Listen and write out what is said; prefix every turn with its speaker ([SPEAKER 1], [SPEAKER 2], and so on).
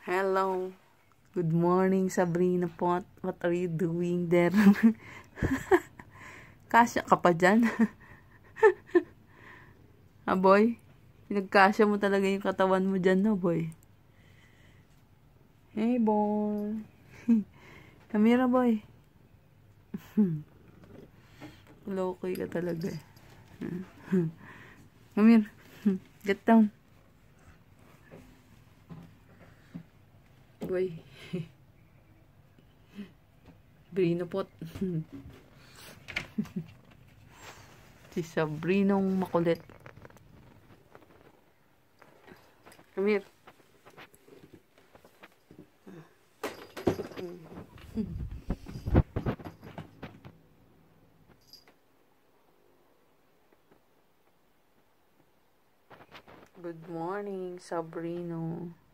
[SPEAKER 1] Hello. Good morning, Sabrina Pot. What are you doing there? Kasya ka pa dyan? Boy? Pinagkasya mo talaga yung katawan mo dyan, no, boy? Hey, boy. Kamera, boy. Lokoy ka talaga. Come here. Get down. Boy. Sabrina Pot. Si Sabrinong makulit. Come here. Good morning, Sabrino.